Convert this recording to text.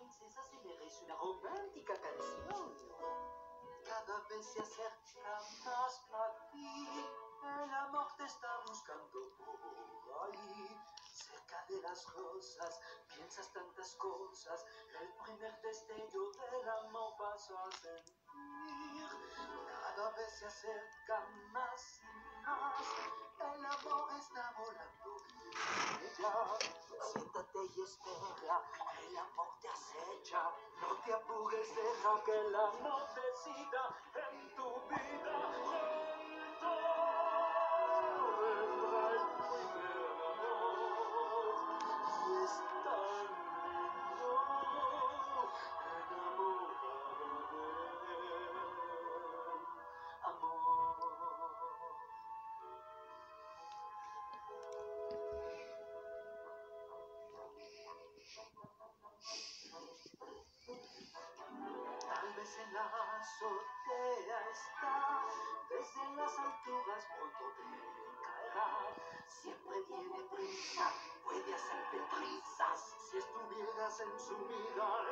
princesa se merece una romántica canción. Cada vez se acerca más a ti, el amor te está buscando por ahí. Cerca de las rosas piensas tantas cosas, el primer destello del amor vas a sentir. Cada vez se acerca más y más, el amor está volando. Ella, siéntate y espera, el amor te acecha. No te apures, deja que el amor decida en tu vida. Pronto vendrá el primer amor y es tan lindo, enamorado del amor. Tal vez en la azotea está, desde las alturas pronto te caerá. Siempre tiene prisa, puede hacerte trizas. Si estuvieras en su mirar